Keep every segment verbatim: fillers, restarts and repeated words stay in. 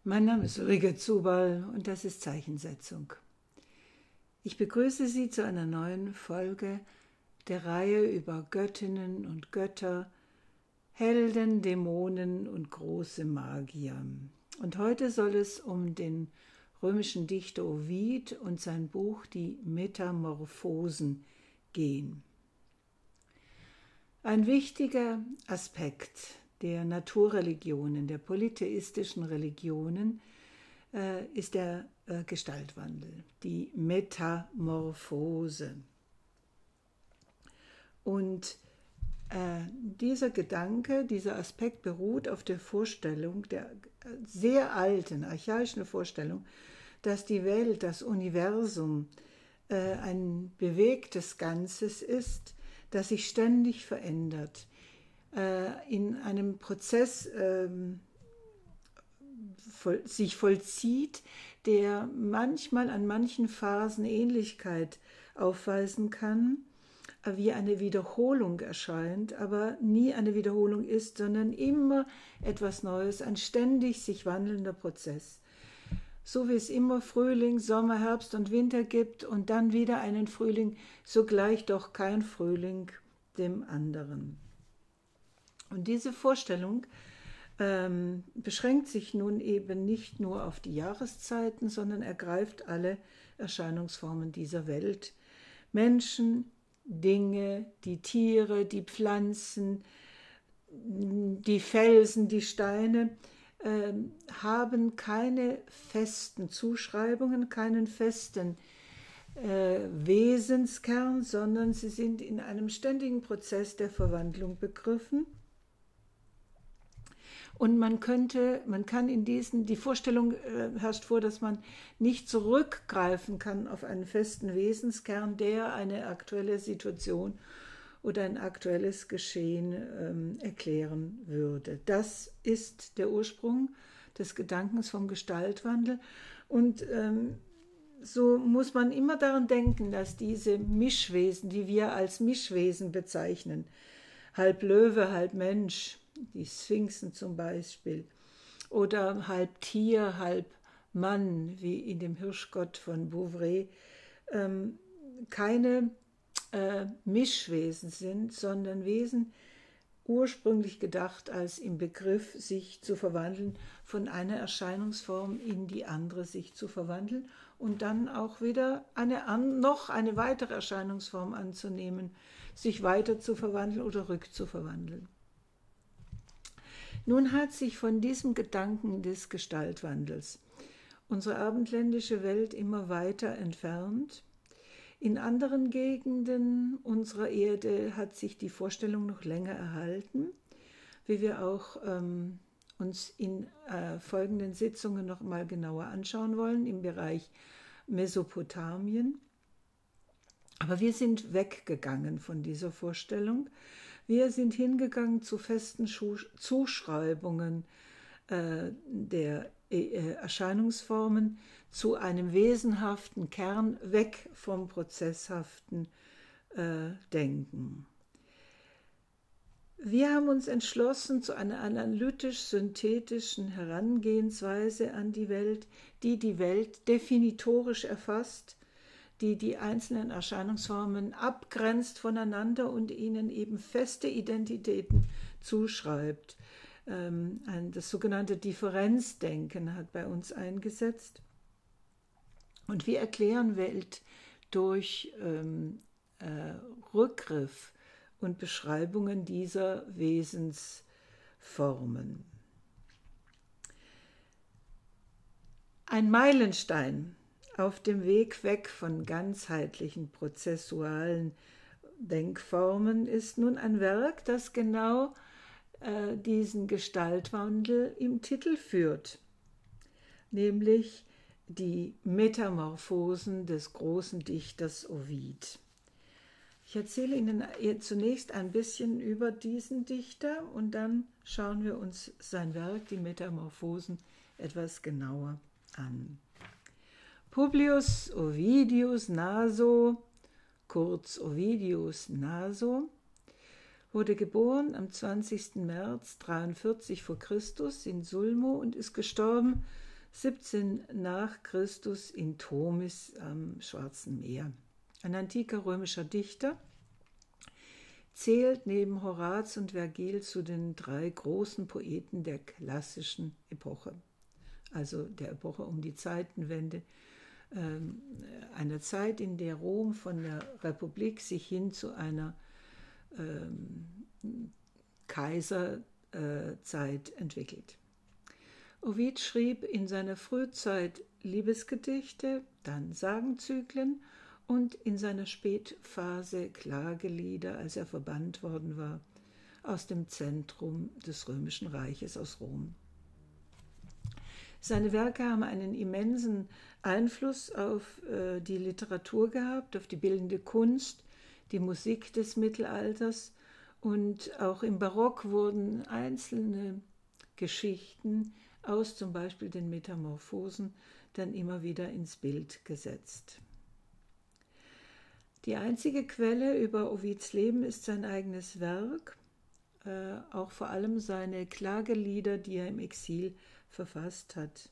Mein Name ist Ulrike Zubal und das ist Zeichensetzung. Ich begrüße Sie zu einer neuen Folge der Reihe über Göttinnen und Götter, Helden, Dämonen und große Magier. Und heute soll es um den römischen Dichter Ovid und sein Buch Die Metamorphosen gehen. Ein wichtiger Aspekt der Naturreligionen, der polytheistischen Religionen, äh, ist der äh, Gestaltwandel, die Metamorphose. Und äh, dieser Gedanke, dieser Aspekt beruht auf der Vorstellung, der sehr alten, archaischen Vorstellung, dass die Welt, das Universum äh, ein bewegtes Ganzes ist, das sich ständig verändert, in einem Prozess ähm, voll, sich vollzieht, der manchmal an manchen Phasen Ähnlichkeit aufweisen kann, wie eine Wiederholung erscheint, aber nie eine Wiederholung ist, sondern immer etwas Neues, ein ständig sich wandelnder Prozess. So wie es immer Frühling, Sommer, Herbst und Winter gibt und dann wieder einen Frühling, so gleich doch kein Frühling dem anderen. Und diese Vorstellung ähm, beschränkt sich nun eben nicht nur auf die Jahreszeiten, sondern ergreift alle Erscheinungsformen dieser Welt. Menschen, Dinge, die Tiere, die Pflanzen, die Felsen, die Steine äh, haben keine festen Zuschreibungen, keinen festen äh, Wesenskern, sondern sie sind in einem ständigen Prozess der Verwandlung begriffen. Und man könnte, man kann in diesen, die Vorstellung äh, herrscht vor, dass man nicht zurückgreifen kann auf einen festen Wesenskern, der eine aktuelle Situation oder ein aktuelles Geschehen ähm, erklären würde. Das ist der Ursprung des Gedankens vom Gestaltwandel. Und ähm, so muss man immer daran denken, dass diese Mischwesen, die wir als Mischwesen bezeichnen, halb Löwe, halb Mensch, die Sphinxen zum Beispiel, oder halb Tier, halb Mann, wie in dem Hirschgott von Bouvray, ähm, keine äh, Mischwesen sind, sondern Wesen ursprünglich gedacht als im Begriff, sich zu verwandeln, von einer Erscheinungsform in die andere sich zu verwandeln und dann auch wieder eine an, noch eine weitere Erscheinungsform anzunehmen, sich weiter zu verwandeln oder rückzuverwandeln. Nun hat sich von diesem Gedanken des Gestaltwandels unsere abendländische Welt immer weiter entfernt. In anderen Gegenden unserer Erde hat sich die Vorstellung noch länger erhalten, wie wir auch ähm, uns in äh, folgenden Sitzungen noch mal genauer anschauen wollen, im Bereich Mesopotamien. Aber wir sind weggegangen von dieser Vorstellung. Wir sind hingegangen zu festen Zuschreibungen äh, der äh, Erscheinungsformen, zu einem wesenhaften Kern, weg vom prozesshaften äh, Denken. Wir haben uns entschlossen zu einer analytisch-synthetischen Herangehensweise an die Welt, die die Welt definitorisch erfasst, die die einzelnen Erscheinungsformen abgrenzt voneinander und ihnen eben feste Identitäten zuschreibt. Das sogenannte Differenzdenken hat bei uns eingesetzt. Und wir erklären Welt durch ähm, äh, Rückgriff und Beschreibungen dieser Wesensformen. Ein Meilenstein auf dem Weg weg von ganzheitlichen prozessualen Denkformen ist nun ein Werk, das genau äh, diesen Gestaltwandel im Titel führt, nämlich die Metamorphosen des großen Dichters Ovid. Ich erzähle Ihnen zunächst ein bisschen über diesen Dichter und dann schauen wir uns sein Werk, die Metamorphosen, etwas genauer an. Publius Ovidius Naso, kurz Ovidius Naso, wurde geboren am zwanzigsten März dreiundvierzig vor Christus in Sulmo und ist gestorben siebzehn nach Christus in Tomis am Schwarzen Meer. Ein antiker römischer Dichter, zählt neben Horaz und Vergil zu den drei großen Poeten der klassischen Epoche, also der Epoche um die Zeitenwende, ähm, einer Zeit, in der Rom von der Republik sich hin zu einer ähm, Kaiserzeit entwickelt. Ovid schrieb in seiner Frühzeit Liebesgedichte, dann Sagenzyklen und in seiner Spätphase Klagelieder, als er verbannt worden war aus dem Zentrum des Römischen Reiches, aus Rom. Seine Werke haben einen immensen Einfluss auf äh, die Literatur gehabt, auf die bildende Kunst, die Musik des Mittelalters, und auch im Barock wurden einzelne Geschichten aus zum Beispiel den Metamorphosen dann immer wieder ins Bild gesetzt. Die einzige Quelle über Ovids Leben ist sein eigenes Werk, äh, auch vor allem seine Klagelieder, die er im Exil verfasst hat.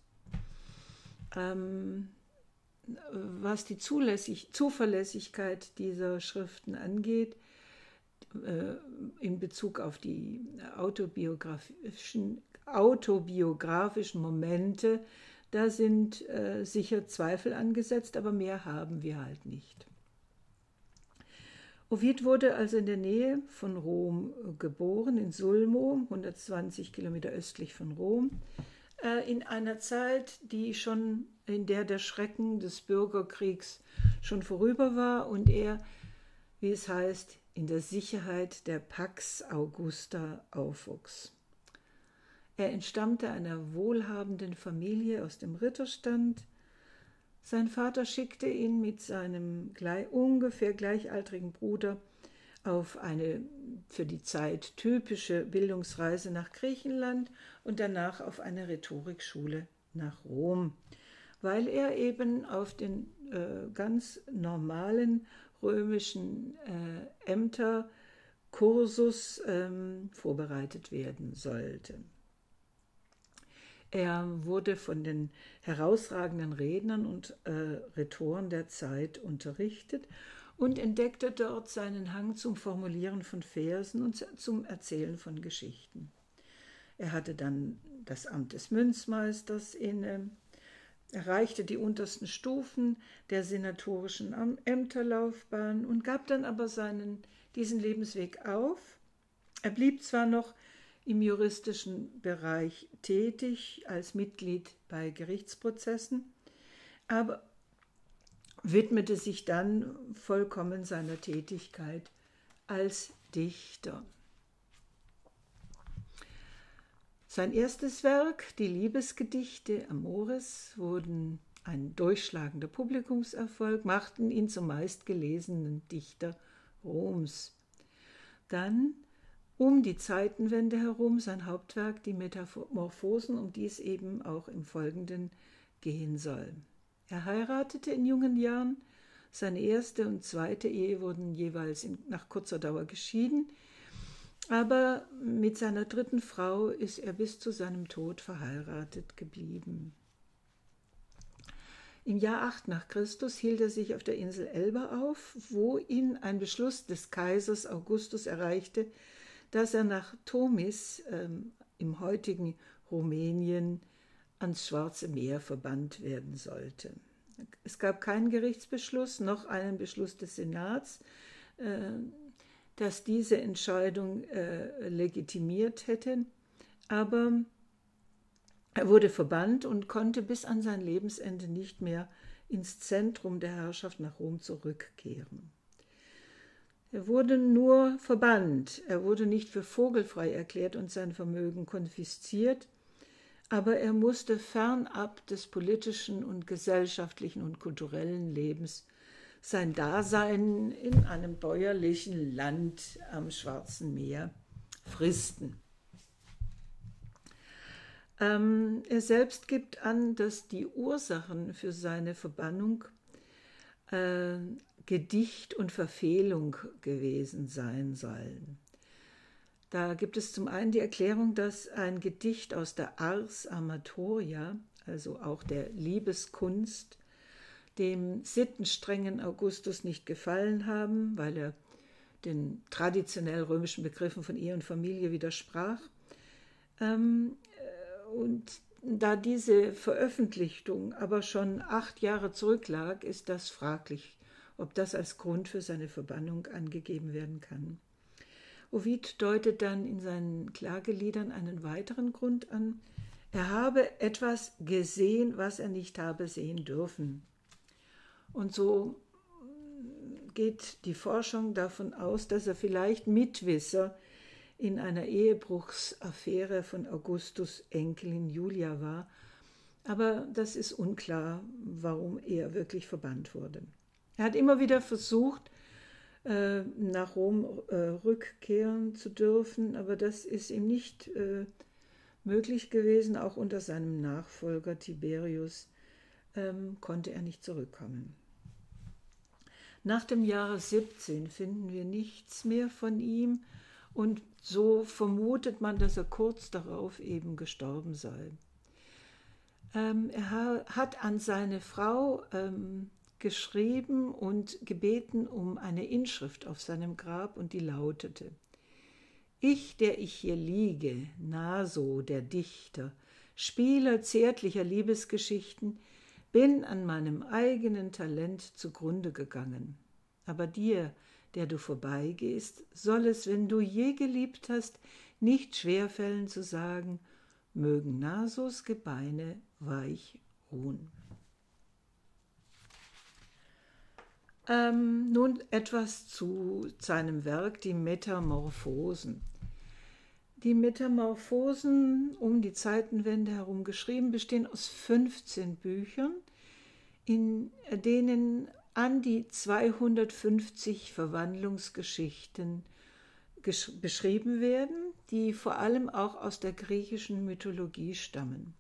Ähm, was die Zulässig- Zuverlässigkeit dieser Schriften angeht, äh, in Bezug auf die autobiografischen, autobiografischen Momente, da sind äh, sicher Zweifel angesetzt, aber mehr haben wir halt nicht. Ovid wurde also in der Nähe von Rom geboren, in Sulmo, hundertzwanzig Kilometer östlich von Rom, äh, in einer Zeit, die schon, in der der Schrecken des Bürgerkriegs schon vorüber war und er, wie es heißt, in der Sicherheit der Pax Augusta aufwuchs. Er entstammte einer wohlhabenden Familie aus dem Ritterstand. Sein Vater schickte ihn mit seinem gleich, ungefähr gleichaltrigen Bruder auf eine für die Zeit typische Bildungsreise nach Griechenland und danach auf eine Rhetorikschule nach Rom, weil er eben auf den äh, ganz normalen römischen äh, Ämterkursus ähm, vorbereitet werden sollte. Er wurde von den herausragenden Rednern und äh, Rhetoren der Zeit unterrichtet und entdeckte dort seinen Hang zum Formulieren von Versen und zum Erzählen von Geschichten. Er hatte dann das Amt des Münzmeisters inne, erreichte die untersten Stufen der senatorischen Ämterlaufbahn und gab dann aber seinen, diesen Lebensweg auf. Er blieb zwar noch im juristischen Bereich tätig, als Mitglied bei Gerichtsprozessen, aber widmete sich dann vollkommen seiner Tätigkeit als Dichter. Sein erstes Werk, die Liebesgedichte Amores, wurden ein durchschlagender Publikumserfolg, machten ihn zum meistgelesenen Dichter Roms. Dann um die Zeitenwende herum sein Hauptwerk, die Metamorphosen, um die es eben auch im Folgenden gehen soll. Er heiratete in jungen Jahren, seine erste und zweite Ehe wurden jeweils in, nach kurzer Dauer geschieden, aber mit seiner dritten Frau ist er bis zu seinem Tod verheiratet geblieben. Im Jahr acht nach Christus hielt er sich auf der Insel Elba auf, wo ihn ein Beschluss des Kaisers Augustus erreichte, dass er nach Tomis ähm, im heutigen Rumänien ans Schwarze Meer verbannt werden sollte. Es gab keinen Gerichtsbeschluss, noch einen Beschluss des Senats, äh, dass diese Entscheidung äh, legitimiert hätte, aber er wurde verbannt und konnte bis an sein Lebensende nicht mehr ins Zentrum der Herrschaft nach Rom zurückkehren. Er wurde nur verbannt, er wurde nicht für vogelfrei erklärt und sein Vermögen konfisziert, aber er musste fernab des politischen und gesellschaftlichen und kulturellen Lebens sein Dasein in einem bäuerlichen Land am Schwarzen Meer fristen. Ähm, er selbst gibt an, dass die Ursachen für seine Verbannung äh, Gedicht und Verfehlung gewesen sein sollen. Da gibt es zum einen die Erklärung, dass ein Gedicht aus der Ars Amatoria, also auch der Liebeskunst, dem sittenstrengen Augustus nicht gefallen haben, weil er den traditionell römischen Begriffen von Ehe und Familie widersprach. Und da diese Veröffentlichung aber schon acht Jahre zurücklag, ist das fraglich, ob das als Grund für seine Verbannung angegeben werden kann. Ovid deutet dann in seinen Klageliedern einen weiteren Grund an. Er habe etwas gesehen, was er nicht habe sehen dürfen. Und so geht die Forschung davon aus, dass er vielleicht Mitwisser in einer Ehebruchsaffäre von Augustus' Enkelin Julia war. Aber das ist unklar, warum er wirklich verbannt wurde. Er hat immer wieder versucht, nach Rom rückkehren zu dürfen, aber das ist ihm nicht möglich gewesen. Auch unter seinem Nachfolger Tiberius konnte er nicht zurückkommen. Nach dem Jahre siebzehn finden wir nichts mehr von ihm und so vermutet man, dass er kurz darauf eben gestorben sei. Ähm, er hat an seine Frau ähm, geschrieben und gebeten um eine Inschrift auf seinem Grab und die lautete: Ich, der ich hier liege, Naso, der Dichter, Spieler zärtlicher Liebesgeschichten, bin an meinem eigenen Talent zugrunde gegangen. Aber dir, der du vorbeigehst, soll es, wenn du je geliebt hast, nicht schwerfällen zu sagen, mögen Nasos Gebeine weich ruhen. Ähm, nun etwas zu seinem Werk, die Metamorphosen. Die Metamorphosen, um die Zeitenwende herum geschrieben, bestehen aus fünfzehn Büchern, in denen an die zweihundertfünfzig Verwandlungsgeschichten beschrieben werden, die vor allem auch aus der griechischen Mythologie stammen.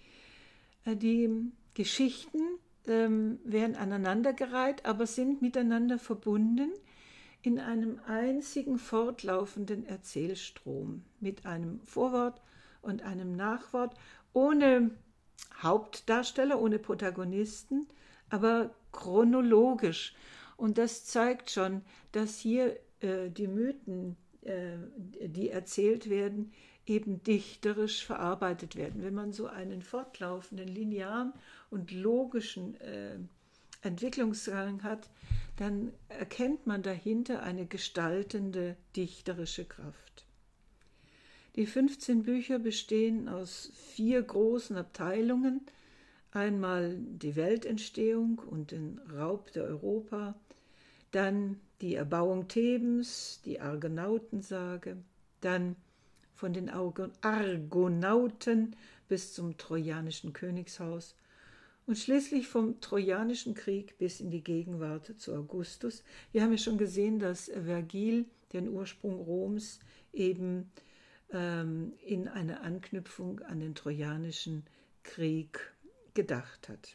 Die Geschichten ähm, werden aneinandergereiht, aber sind miteinander verbunden in einem einzigen fortlaufenden Erzählstrom mit einem Vorwort und einem Nachwort, ohne Hauptdarsteller, ohne Protagonisten, aber chronologisch. Und das zeigt schon, dass hier äh, die Mythen, äh, die erzählt werden, eben dichterisch verarbeitet werden. Wenn man so einen fortlaufenden, linearen und logischen äh, Entwicklungsgang hat, dann erkennt man dahinter eine gestaltende, dichterische Kraft. Die fünfzehn Bücher bestehen aus vier großen Abteilungen. Einmal die Weltentstehung und den Raub der Europa, dann die Erbauung Thebens, die Argonautensage, dann von den Argonauten bis zum trojanischen Königshaus und schließlich vom Trojanischen Krieg bis in die Gegenwart zu Augustus. Wir haben ja schon gesehen, dass Vergil den Ursprung Roms eben ähm, in einer Anknüpfung an den Trojanischen Krieg gedacht hat.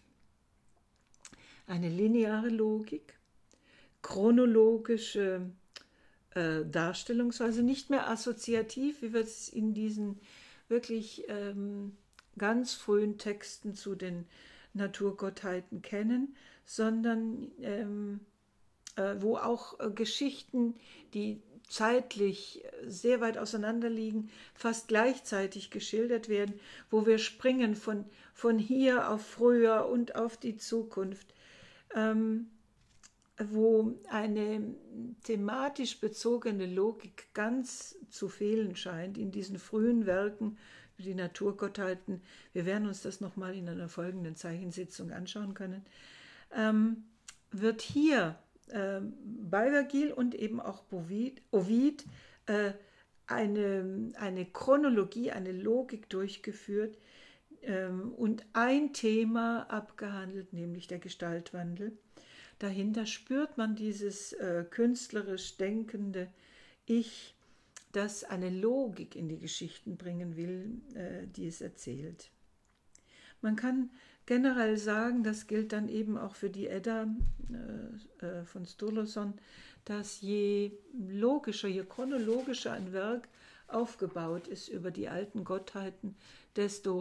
Eine lineare Logik, chronologische äh, Darstellungsweise, nicht mehr assoziativ, wie wir es in diesen wirklich ähm, ganz frühen Texten zu den Naturgottheiten kennen, sondern ähm, äh, wo auch äh, Geschichten, die zeitlich sehr weit auseinander liegen, fast gleichzeitig geschildert werden, wo wir springen von, von hier auf früher und auf die Zukunft, ähm, wo eine thematisch bezogene Logik ganz zu fehlen scheint in diesen frühen Werken, die Naturgottheiten. Wir werden uns das nochmal in einer folgenden Zeichensitzung anschauen können. Ähm, wird hier äh, bei Vergil und eben auch Ovid, Ovid äh, eine, eine Chronologie, eine Logik durchgeführt ähm, und ein Thema abgehandelt, nämlich der Gestaltwandel. Dahinter spürt man dieses äh, künstlerisch denkende Ich, das eine Logik in die Geschichten bringen will, äh, die es erzählt. Man kann generell sagen, das gilt dann eben auch für die Edda äh, äh, von Stoloson, dass je logischer, je chronologischer ein Werk aufgebaut ist über die alten Gottheiten, desto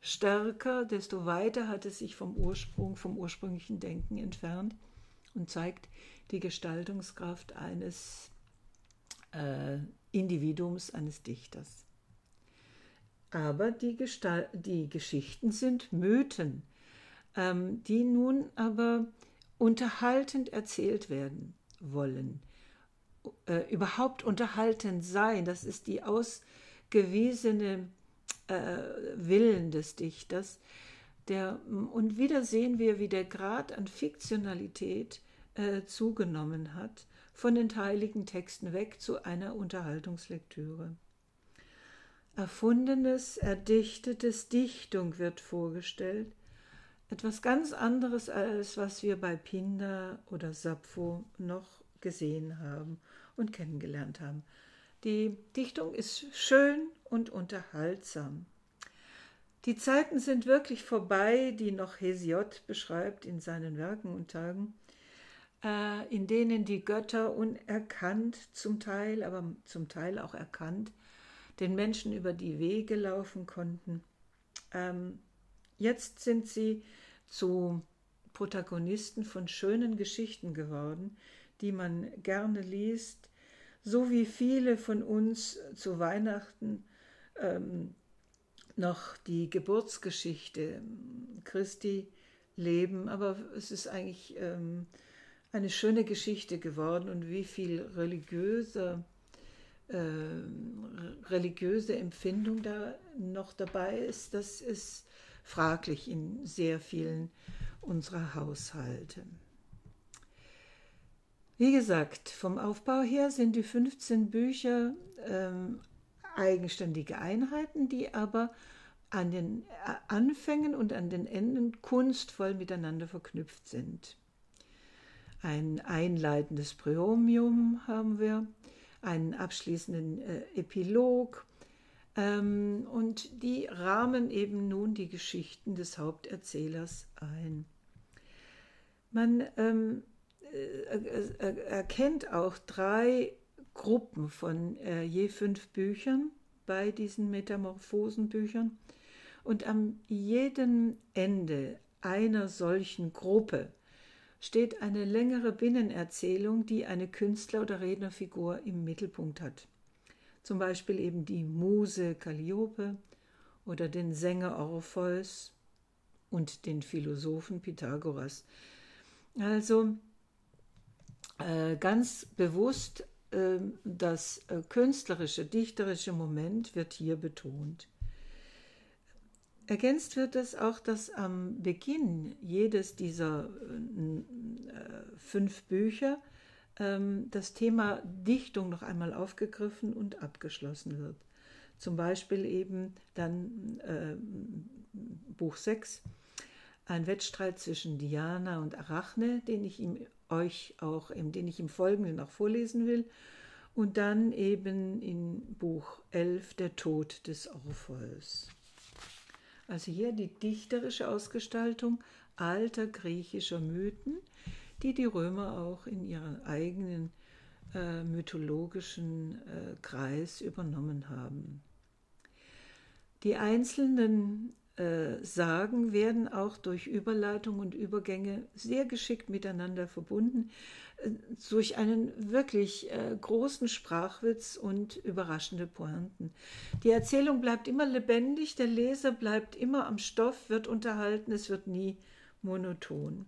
stärker, desto weiter hat es sich vom Ursprung, vom ursprünglichen Denken entfernt und zeigt die Gestaltungskraft eines äh, Individuums, eines Dichters. Aber die, Gestalt, die Geschichten sind Mythen, ähm, die nun aber unterhaltend erzählt werden wollen. Äh, überhaupt unterhaltend sein, das ist die ausgewiesene äh, Willen des Dichters. Der, und wieder sehen wir, wie der Grad an Fiktionalität äh, zugenommen hat, von den heiligen Texten weg zu einer Unterhaltungslektüre. Erfundenes, Erdichtetes, Dichtung wird vorgestellt. Etwas ganz anderes, als was wir bei Pindar oder Sappho noch gesehen haben und kennengelernt haben. Die Dichtung ist schön und unterhaltsam. Die Zeiten sind wirklich vorbei, die noch Hesiod beschreibt in seinen Werken und Tagen, äh, in denen die Götter unerkannt zum Teil, aber zum Teil auch erkannt, den Menschen über die Wege laufen konnten. Ähm, jetzt sind sie zu Protagonisten von schönen Geschichten geworden, die man gerne liest, so wie viele von uns zu Weihnachten ähm, noch die Geburtsgeschichte Christi leben, aber es ist eigentlich ähm, eine schöne Geschichte geworden und wie viel religiöse, äh, religiöse Empfindung da noch dabei ist, das ist fraglich in sehr vielen unserer Haushalte. Wie gesagt, vom Aufbau her sind die fünfzehn Bücher ähm, eigenständige Einheiten, die aber an den Anfängen und an den Enden kunstvoll miteinander verknüpft sind. Ein einleitendes Präludium haben wir, einen abschließenden äh, Epilog ähm, und die rahmen eben nun die Geschichten des Haupterzählers ein. Man ähm, äh, erkennt auch drei Gruppen von äh, je fünf Büchern bei diesen Metamorphosenbüchern und am jedem Ende einer solchen Gruppe steht eine längere Binnenerzählung, die eine Künstler- oder Rednerfigur im Mittelpunkt hat. Zum Beispiel eben die Muse Calliope oder den Sänger Orpheus und den Philosophen Pythagoras. Also äh, ganz bewusst äh, das äh, künstlerische, dichterische Moment wird hier betont. Ergänzt wird es auch, dass am Beginn jedes dieser äh, fünf Bücher ähm, das Thema Dichtung noch einmal aufgegriffen und abgeschlossen wird. Zum Beispiel eben dann äh, Buch sechs, ein Wettstreit zwischen Diana und Arachne, den ich ihm, euch auch, den ich im Folgenden auch vorlesen will. Und dann eben in Buch elf, der Tod des Orpheus. Also hier die dichterische Ausgestaltung alter griechischer Mythen, die die Römer auch in ihren eigenen äh, mythologischen äh, Kreis übernommen haben. Die einzelnen äh, Sagen werden auch durch Überleitung und Übergänge sehr geschickt miteinander verbunden, äh, durch einen wirklich äh, großen Sprachwitz und überraschende Pointen. Die Erzählung bleibt immer lebendig, der Leser bleibt immer am Stoff, wird unterhalten, es wird nie monoton.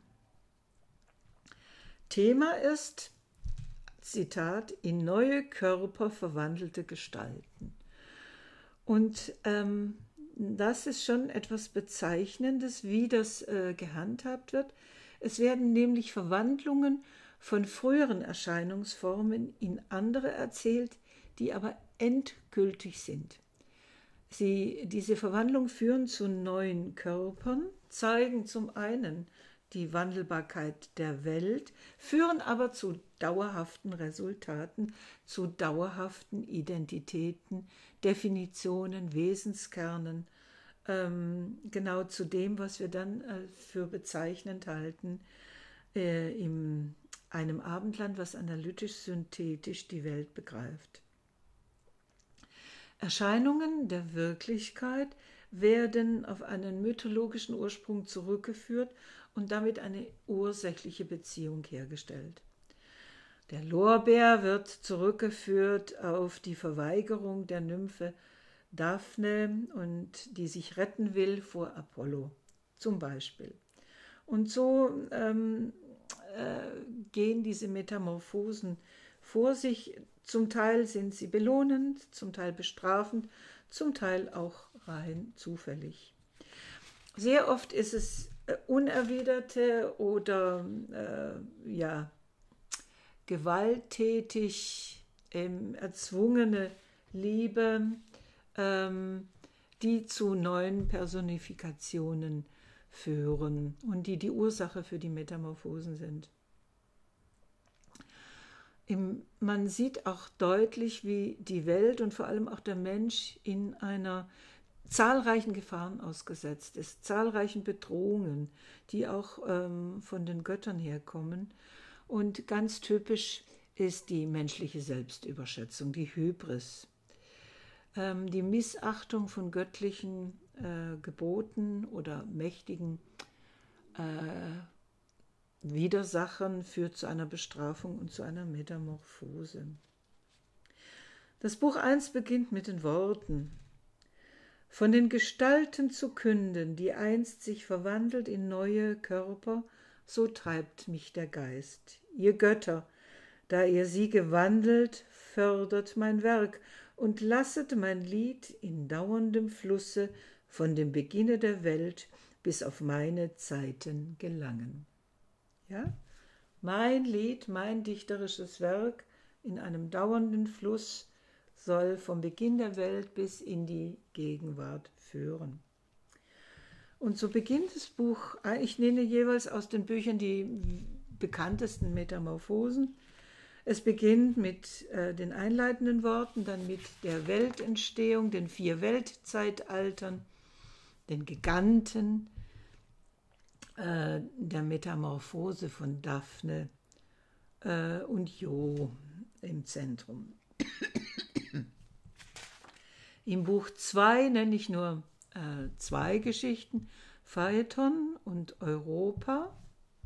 Thema ist, Zitat, in neue Körper verwandelte Gestalten. Und ähm, das ist schon etwas Bezeichnendes, wie das äh, gehandhabt wird. Es werden nämlich Verwandlungen von früheren Erscheinungsformen in andere erzählt, die aber endgültig sind. Sie, diese Verwandlungen führen zu neuen Körpern, zeigen zum einen die Wandelbarkeit der Welt, führen aber zu dauerhaften Resultaten, zu dauerhaften Identitäten, Definitionen, Wesenskernen, ähm, genau zu dem, was wir dann äh, für bezeichnend halten, äh, in einem Abendland, was analytisch-synthetisch die Welt begreift. Erscheinungen der Wirklichkeit werden auf einen mythologischen Ursprung zurückgeführt und damit eine ursächliche Beziehung hergestellt. Der Lorbeer wird zurückgeführt auf die Verweigerung der Nymphe Daphne, und die sich retten will vor Apollo zum Beispiel. Und so ähm, äh, gehen diese Metamorphosen vor sich. Zum Teil sind sie belohnend, zum Teil bestrafend, zum Teil auch rein zufällig. Sehr oft ist es äh, unerwiderte oder äh, ja, gewalttätig ähm, erzwungene Liebe, ähm, die zu neuen Personifikationen führen und die die Ursache für die Metamorphosen sind. Im, man sieht auch deutlich, wie die Welt und vor allem auch der Mensch in einer zahlreichen Gefahren ausgesetzt ist, zahlreichen Bedrohungen, die auch ähm, von den Göttern herkommen. Und ganz typisch ist die menschliche Selbstüberschätzung, die Hybris, ähm, die Missachtung von göttlichen äh, Geboten oder mächtigen äh, Widersachen führt zu einer Bestrafung und zu einer Metamorphose. Das Buch eins beginnt mit den Worten: Von den Gestalten zu künden, die einst sich verwandelt in neue Körper, so treibt mich der Geist. Ihr Götter, da ihr sie gewandelt, fördert mein Werk und lasset mein Lied in dauerndem Flusse von dem Beginne der Welt bis auf meine Zeiten gelangen. Ja? Mein Lied, mein dichterisches Werk in einem dauernden Fluss soll vom Beginn der Welt bis in die Gegenwart führen. Und so beginnt das Buch, ich nenne jeweils aus den Büchern die bekanntesten Metamorphosen. Es beginnt mit äh, den einleitenden Worten, dann mit der Weltentstehung, den vier Weltzeitaltern, den Giganten, äh, der Metamorphose von Daphne äh, und Jo im Zentrum. Im Buch zwei nenne ich nur äh, zwei Geschichten, Phaeton und Europa.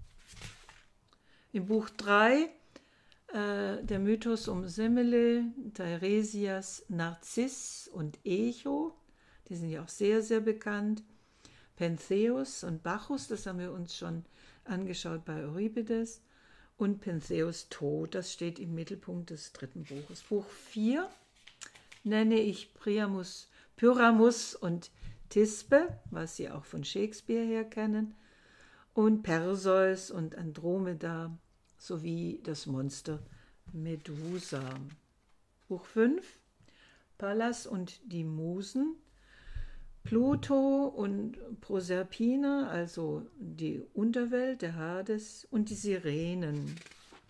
Im Buch drei äh, der Mythos um Semele, Teiresias, Narziss und Echo, die sind ja auch sehr, sehr bekannt. Pentheus und Bacchus, das haben wir uns schon angeschaut bei Euripides. Und Pentheus Tod, das steht im Mittelpunkt des dritten Buches. Buch vier nenne ich Priamus, Pyramus und Thisbe, was Sie auch von Shakespeare her kennen, und Perseus und Andromeda sowie das Monster Medusa. Buch fünf, Pallas und die Musen, Pluto und Proserpina, also die Unterwelt, der Hades, und die Sirenen.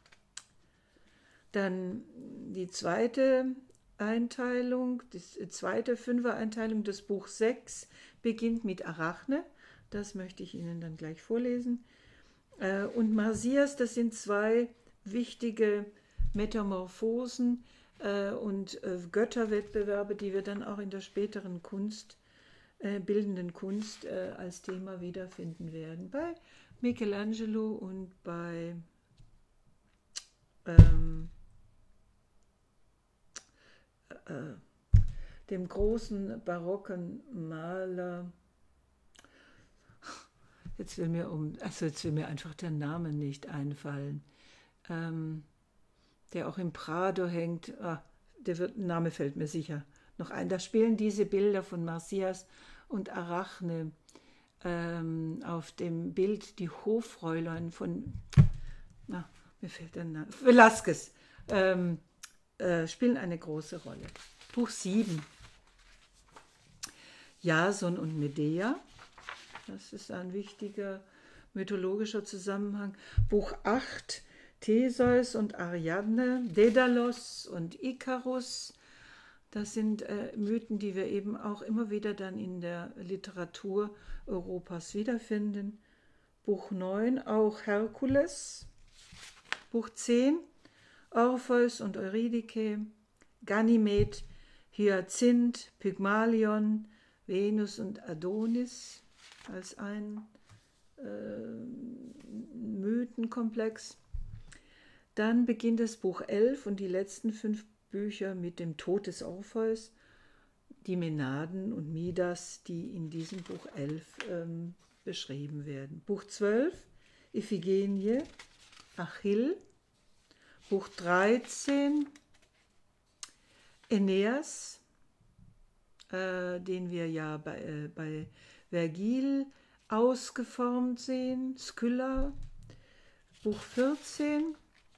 Dann die zweite Einteilung, die zweite Fünfer-Einteilung des Buch sechs beginnt mit Arachne. Das möchte ich Ihnen dann gleich vorlesen. Und Marsyas, das sind zwei wichtige Metamorphosen und Götterwettbewerbe, die wir dann auch in der späteren Kunst, bildenden Kunst als Thema wiederfinden werden. Bei Michelangelo und bei ähm, äh, dem großen barocken Maler. Jetzt will mir um, also jetzt will mir einfach der Name nicht einfallen. Ähm, der auch im Prado hängt. Ah, der wird, Name fällt mir sicher noch ein. Da spielen diese Bilder von Marsyas und Arachne ähm, auf dem Bild die Hofräulein von, na, mir fällt der Name, Velázquez, ähm, äh, spielen eine große Rolle. Buch sieben, Jason und Medea. Das ist ein wichtiger mythologischer Zusammenhang. Buch acht, Theseus und Ariadne, Daedalus und Ikarus. Das sind äh, Mythen, die wir eben auch immer wieder dann in der Literatur Europas wiederfinden. Buch neun, auch Herkules. Buch zehn, Orpheus und Eurydike, Ganymed, Hyazinth, Pygmalion, Venus und Adonis als ein äh, Mythenkomplex. Dann beginnt das Buch elf und die letzten fünf Bücher mit dem Tod des Orpheus, die Mänaden und Midas, die in diesem Buch elf ähm, beschrieben werden. Buch zwölf, Iphigenie, Achill. Buch dreizehn, Aeneas, äh, den wir ja bei, äh, bei Vergil ausgeformt sehen, Skylla. Buch vierzehn,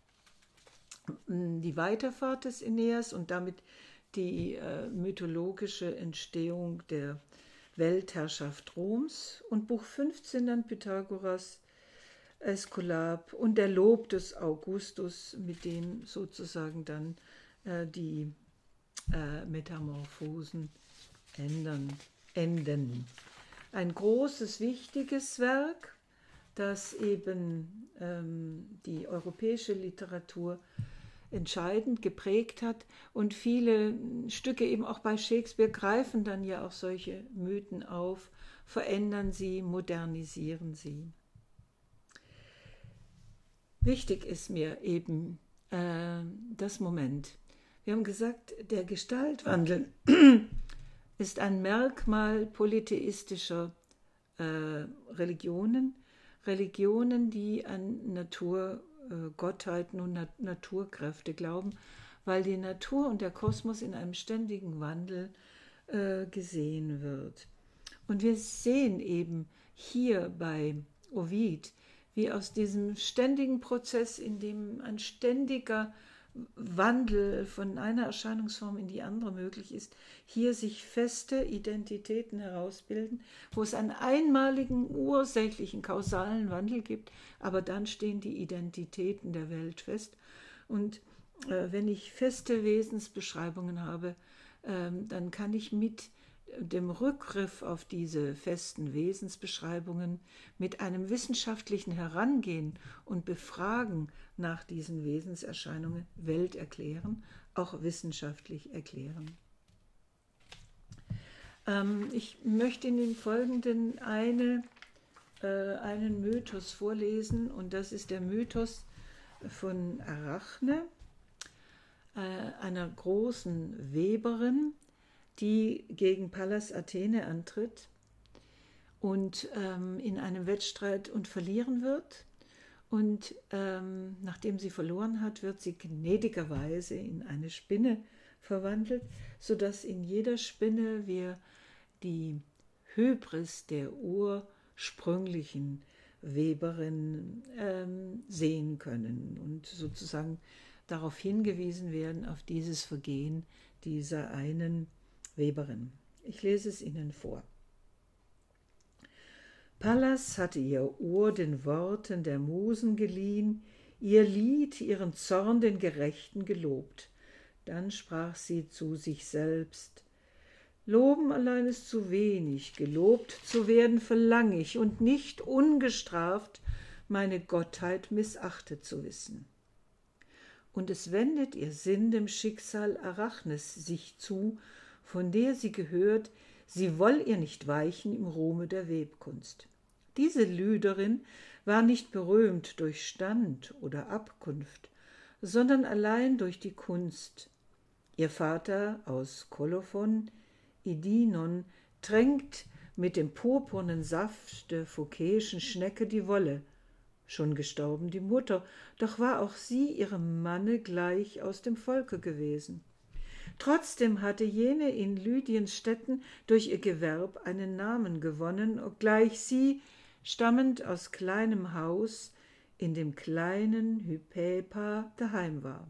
die Weiterfahrt des Aeneas und damit die äh, mythologische Entstehung der Weltherrschaft Roms. Und Buch fünfzehn dann Pythagoras, Äskulap und der Lob des Augustus, mit dem sozusagen dann äh, die äh, Metamorphosen ändern, enden. Ein großes, wichtiges Werk, das eben ähm, die europäische Literatur entscheidend geprägt hat, und viele Stücke eben auch bei Shakespeare greifen dann ja auch solche Mythen auf, verändern sie, modernisieren sie. Wichtig ist mir eben äh, das Moment. Wir haben gesagt, der Gestaltwandel ist ein Merkmal polytheistischer äh, Religionen, Religionen, die an Naturgottheiten und Nat- Naturkräfte glauben, weil die Natur und der Kosmos in einem ständigen Wandel äh, gesehen wird. Und wir sehen eben hier bei Ovid, wie aus diesem ständigen Prozess, in dem ein ständiger Wandel von einer Erscheinungsform in die andere möglich ist, hier sich feste Identitäten herausbilden, wo es einen einmaligen, ursächlichen, kausalen Wandel gibt, aber dann stehen die Identitäten der Welt fest. Und äh, wenn ich feste Wesensbeschreibungen habe, äh, dann kann ich mit dem Rückgriff auf diese festen Wesensbeschreibungen mit einem wissenschaftlichen Herangehen und Befragen nach diesen Wesenserscheinungen Welt erklären, auch wissenschaftlich erklären. Ähm, ich möchte in den Folgenden eine, äh, einen Mythos vorlesen, und das ist der Mythos von Arachne, äh, einer großen Weberin, die gegen Pallas Athene antritt und ähm, in einem Wettstreit und verlieren wird. Und ähm, nachdem sie verloren hat, wird sie gnädigerweise in eine Spinne verwandelt, sodass in jeder Spinne wir die Hybris der ursprünglichen Weberin ähm, sehen können und sozusagen darauf hingewiesen werden, auf dieses Vergehen dieser einen Weberin. Ich lese es Ihnen vor. Pallas hatte ihr Ohr den Worten der Musen geliehen, ihr Lied, ihren Zorn den Gerechten gelobt. Dann sprach sie zu sich selbst: Loben allein ist zu wenig, gelobt zu werden verlang ich, und nicht ungestraft meine Gottheit missachtet zu wissen. Und es wendet ihr Sinn dem Schicksal Arachnes sich zu, von der sie gehört, sie woll ihr nicht weichen im Ruhme der Webkunst. Diese Lüderin war nicht berühmt durch Stand oder Abkunft, sondern allein durch die Kunst. Ihr Vater aus Kolophon, Idinon, tränkt mit dem purpurnen Saft der phokäischen Schnecke die Wolle. Schon gestorben die Mutter, doch war auch sie ihrem Manne gleich aus dem Volke gewesen. Trotzdem hatte jene in Lydiens Städten durch ihr Gewerb einen Namen gewonnen, obgleich sie, stammend aus kleinem Haus, in dem kleinen Hypäpa daheim war.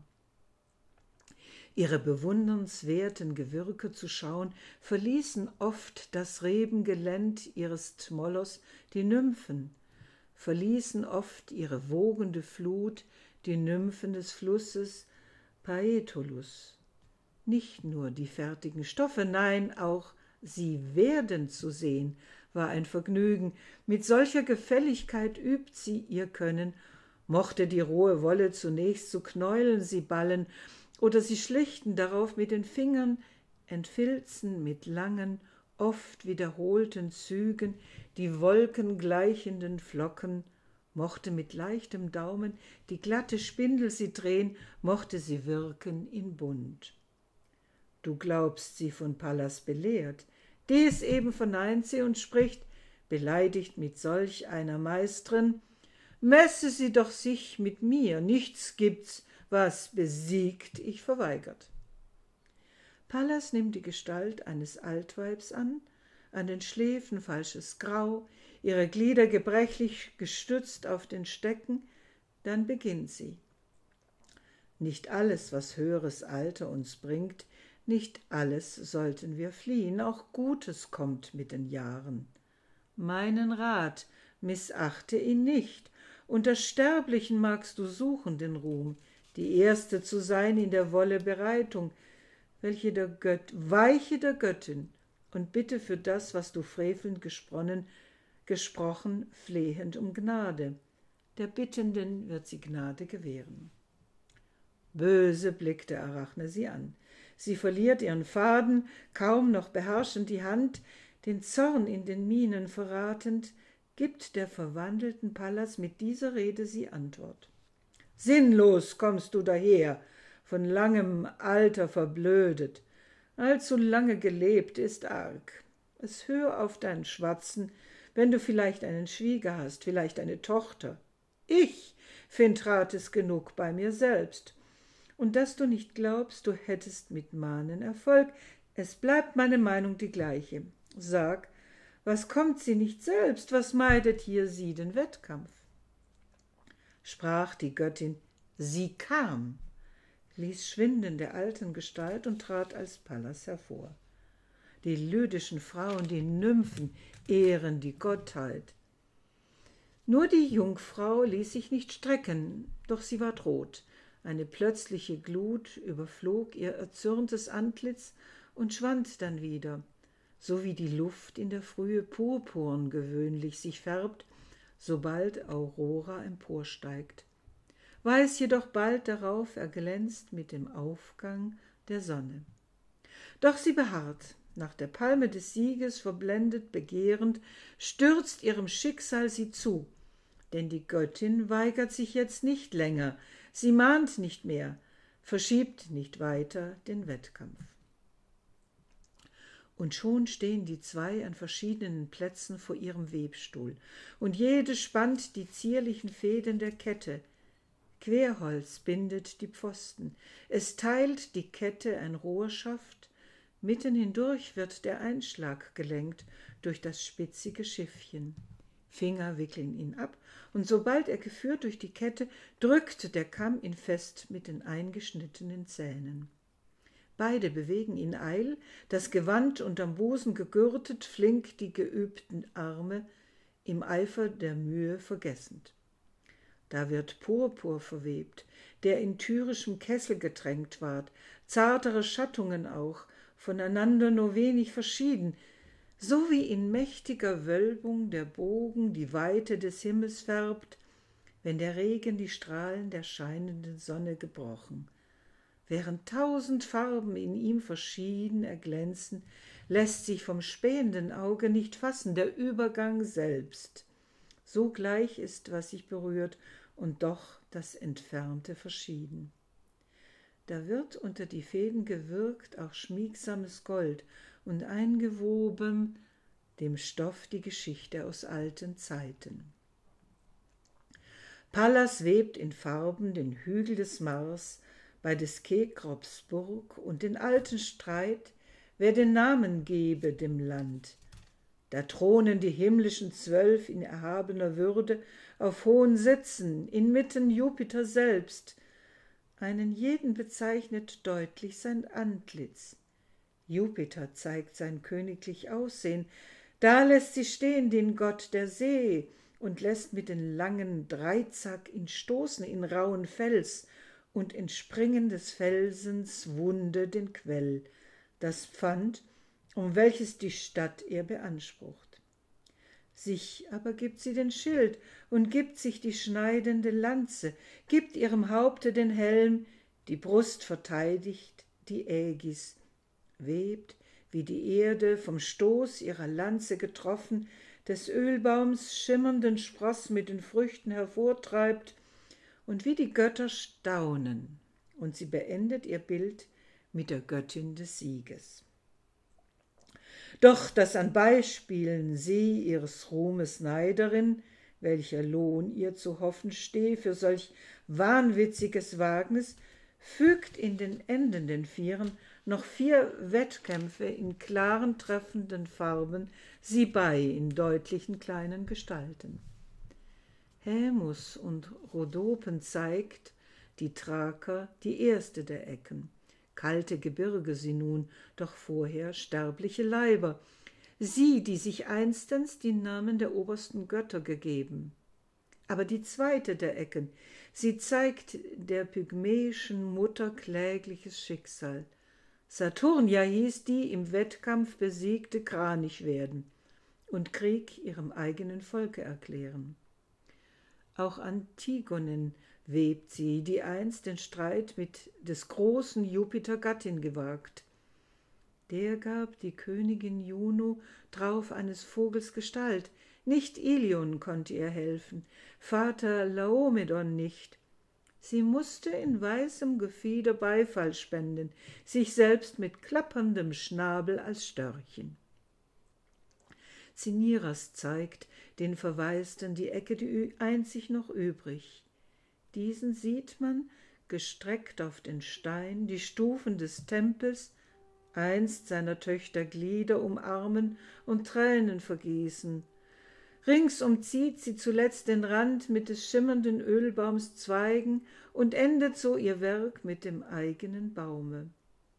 Ihre bewundernswerten Gewürke zu schauen, verließen oft das Rebengelend ihres Tmolos die Nymphen, verließen oft ihre wogende Flut die Nymphen des Flusses Paetolus. Nicht nur die fertigen Stoffe, nein, auch sie werden zu sehen, war ein Vergnügen. Mit solcher Gefälligkeit übt sie ihr Können, mochte die rohe Wolle zunächst zu Knäueln sie ballen, oder sie schlichten darauf mit den Fingern, entfilzen mit langen, oft wiederholten Zügen die wolkengleichenden Flocken, mochte mit leichtem Daumen die glatte Spindel sie drehen, mochte sie wirken in Bunt. Du glaubst sie von Pallas belehrt, dies eben verneint sie und spricht, beleidigt mit solch einer Meistrin, messe sie doch sich mit mir, nichts gibt's, was besiegt ich verweigert. Pallas nimmt die Gestalt eines Altweibs an, an den Schläfen falsches Grau, ihre Glieder gebrechlich gestützt auf den Stecken, dann beginnt sie. Nicht alles, was höheres Alter uns bringt, nicht alles sollten wir fliehen, auch Gutes kommt mit den Jahren. Meinen Rat missachte ihn nicht, unter Sterblichen magst du suchen den Ruhm, die Erste zu sein in der Wolle Bereitung, welche der Gött, weiche der Göttin und bitte für das, was du frevelnd gespronnen, gesprochen, flehend um Gnade. Der Bittenden wird sie Gnade gewähren. Böse blickte Arachne sie an. Sie verliert ihren Faden, kaum noch beherrschend die Hand, den Zorn in den Mienen verratend, gibt der verwandelten Pallas mit dieser Rede sie Antwort. Sinnlos kommst du daher, von langem Alter verblödet. Allzu lange gelebt ist arg. Es hör auf dein Schwatzen, wenn du vielleicht einen Schwieger hast, vielleicht eine Tochter. Ich find Rates genug bei mir selbst. Und dass du nicht glaubst, du hättest mit Mahnen Erfolg, es bleibt meine Meinung die gleiche. Sag, was kommt sie nicht selbst, was meidet hier sie den Wettkampf? Sprach die Göttin, sie kam, ließ schwinden der alten Gestalt und trat als Pallas hervor. Die lydischen Frauen, die Nymphen, ehren die Gottheit. Nur die Jungfrau ließ sich nicht strecken, doch sie ward rot. Eine plötzliche Glut überflog ihr erzürntes Antlitz und schwand dann wieder, so wie die Luft in der Frühe purpurn gewöhnlich sich färbt, sobald Aurora emporsteigt. Weiß jedoch bald darauf erglänzt mit dem Aufgang der Sonne. Doch sie beharrt, nach der Palme des Sieges verblendet begehrend, stürzt ihrem Schicksal sie zu, denn die Göttin weigert sich jetzt nicht länger, sie mahnt nicht mehr, verschiebt nicht weiter den Wettkampf. Und schon stehen die zwei an verschiedenen Plätzen vor ihrem Webstuhl, und jede spannt die zierlichen Fäden der Kette. Querholz bindet die Pfosten, es teilt die Kette ein Rohrschaft, mitten hindurch wird der Einschlag gelenkt durch das spitzige Schiffchen. Finger wickeln ihn ab, und sobald er geführt durch die Kette, drückt der Kamm ihn fest mit den eingeschnittenen Zähnen. Beide bewegen ihn eil, das Gewand unterm Busen gegürtet, flink die geübten Arme, im Eifer der Mühe vergessend. Da wird Purpur verwebt, der in tyrischem Kessel getränkt ward, zartere Schattungen auch, voneinander nur wenig verschieden, so wie in mächtiger Wölbung der Bogen die Weite des Himmels färbt, wenn der Regen die Strahlen der scheinenden Sonne gebrochen. Während tausend Farben in ihm verschieden erglänzen, lässt sich vom spähenden Auge nicht fassen der Übergang selbst. So gleich ist, was sich berührt, und doch das Entfernte verschieden. Da wird unter die Fäden gewirkt auch schmiegsames Gold und eingewoben dem Stoff die Geschichte aus alten Zeiten. Pallas webt in Farben den Hügel des Mars bei des Kekrops Burg und den alten Streit, wer den Namen gebe dem Land. Da thronen die himmlischen Zwölf in erhabener Würde auf hohen Sitzen, inmitten Jupiter selbst. Einen jeden bezeichnet deutlich sein Antlitz. Jupiter zeigt sein königlich Aussehen, da lässt sie stehen den Gott der See und lässt mit den langen Dreizack ihn stoßen in rauen Fels und entspringen des Felsens Wunde den Quell, das Pfand, um welches die Stadt er beansprucht. Sich aber gibt sie den Schild und gibt sich die schneidende Lanze, gibt ihrem Haupte den Helm, die Brust verteidigt die Ägis, webt wie die Erde vom Stoß ihrer Lanze getroffen, des Ölbaums schimmernden Spross mit den Früchten hervortreibt, und wie die Götter staunen, und sie beendet ihr Bild mit der Göttin des Sieges. Doch dass an Beispielen sie ihres Ruhmes Neiderin, welcher Lohn ihr zu hoffen steh für solch wahnwitziges Wagnis, fügt in den endenden Vieren noch vier Wettkämpfe in klaren, treffenden Farben sie bei in deutlichen kleinen Gestalten. Hämus und Rhodopen zeigt, die Thraker, die erste der Ecken. Kalte Gebirge sie nun, doch vorher sterbliche Leiber, sie, die sich einstens die Namen der obersten Götter gegeben. Aber die zweite der Ecken, sie zeigt der pygmäischen Mutter klägliches Schicksal. Saturnia hieß die im Wettkampf besiegte Kranich werden und Krieg ihrem eigenen Volke erklären. Auch Antigonen webt sie, die einst den Streit mit des großen Jupiter Gattin gewagt. Der gab die Königin Juno drauf eines Vogels Gestalt, nicht Ilion konnte ihr helfen, Vater Laomedon nicht. Sie musste in weißem Gefieder Beifall spenden, sich selbst mit klapperndem Schnabel als Störchen. Cinyras zeigt den Verwaisten die Ecke, die einzig noch übrig. Diesen sieht man, gestreckt auf den Stein, die Stufen des Tempels, einst seiner Töchter Glieder umarmen und Tränen vergießen. Rings umzieht sie zuletzt den Rand mit des schimmernden Ölbaums Zweigen und endet so ihr Werk mit dem eigenen Baume.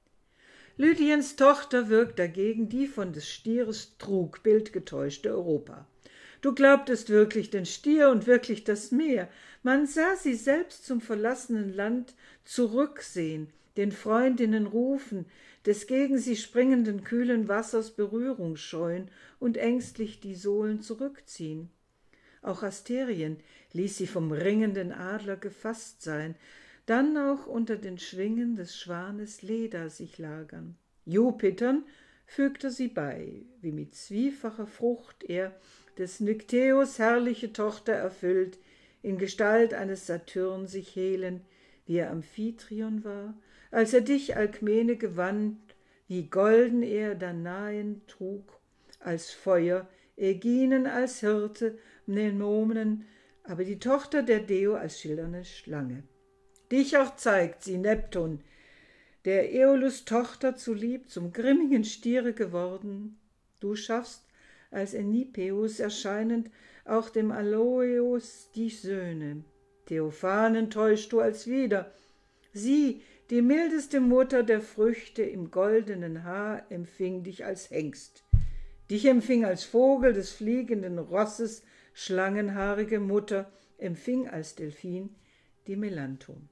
Lydiens Tochter wirkt dagegen die von des Stieres Trugbild getäuschte Europa. Du glaubtest wirklich den Stier und wirklich das Meer. Man sah sie selbst zum verlassenen Land zurücksehen, den Freundinnen rufen, des gegen sie springenden kühlen Wassers Berührung scheuen und ängstlich die Sohlen zurückziehen. Auch Asterien ließ sie vom ringenden Adler gefasst sein, dann auch unter den Schwingen des Schwanes Leda sich lagern. Jupitern fügte sie bei, wie mit zwiefacher Frucht er des Nykteos herrliche Tochter erfüllt, in Gestalt eines Saturn sich hehlen, wie er Amphitryon war, als er dich, Alkmene, gewann, wie golden er Danaen trug, als Feuer, Äginen als Hirte, Mnemonen, aber die Tochter der Deo als schildernde Schlange. Dich auch zeigt sie, Neptun, der Äolus Tochter zulieb zum grimmigen Stiere geworden. Du schaffst, als Enipeus erscheinend, auch dem Aloeus die Söhne. Theophanen täuscht du als wieder. Sie, die mildeste Mutter der Früchte im goldenen Haar, empfing dich als Hengst. Dich empfing als Vogel des fliegenden Rosses, schlangenhaarige Mutter, empfing als Delphin die Melanthon.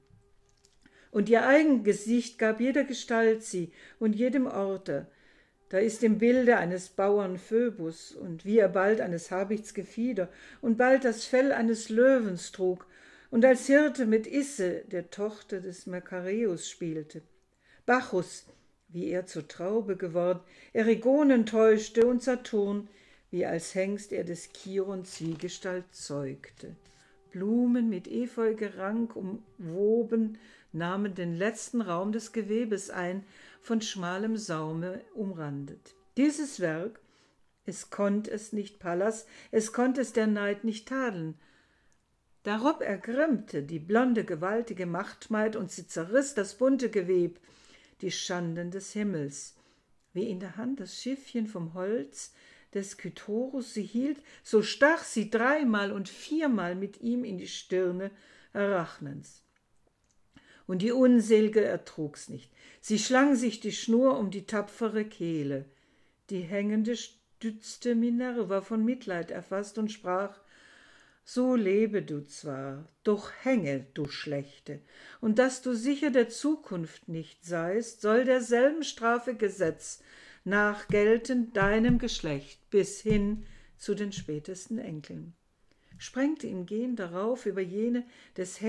Und ihr eigen Gesicht gab jeder Gestalt sie und jedem Orte. Da ist im Bilde eines Bauern Phoebus, und wie er bald eines Habichts Gefieder und bald das Fell eines Löwens trug und als Hirte mit Isse, der Tochter des Makareus, spielte. Bacchus, wie er zur Traube geworden, Erigonen täuschte und Saturn, wie als Hengst er des Chiron Zwiegestalt zeugte. Blumen mit Efeugerank umwoben nahmen den letzten Raum des Gewebes ein, von schmalem Saume umrandet. Dieses Werk, es konnt es nicht Pallas, es konnt es der Neid nicht tadeln. Darob ergrimmte die blonde, gewaltige Machtmaid, und sie zerriss das bunte Geweb, die Schanden des Himmels. Wie in der Hand das Schiffchen vom Holz des Kytorus sie hielt, so stach sie dreimal und viermal mit ihm in die Stirne Arachnens. Und die Unsel'ge ertrug's nicht. Sie schlang sich die Schnur um die tapfere Kehle. Die Hängende stützte Minerva von Mitleid erfasst und sprach: So lebe du zwar, doch hänge, du Schlechte, und dass du sicher der Zukunft nicht seist, soll derselben Strafe Gesetz nachgelten deinem Geschlecht bis hin zu den spätesten Enkeln. Sprengte im Gehen darauf über jene des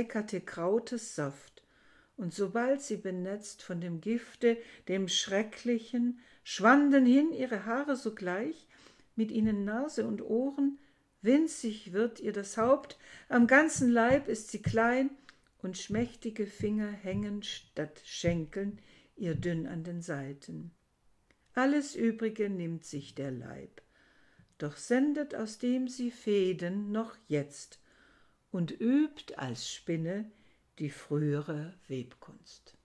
Hekatekrautes Saft, und sobald sie benetzt von dem Gifte, dem Schrecklichen, schwanden hin ihre Haare sogleich, mit ihnen Nase und Ohren, winzig wird ihr das Haupt, am ganzen Leib ist sie klein, und schmächtige Finger hängen statt Schenkeln ihr dünn an den Seiten. Alles Übrige nimmt sich der Leib, doch sendet aus dem sie Fäden noch jetzt und übt als Spinne die frühere Webkunst.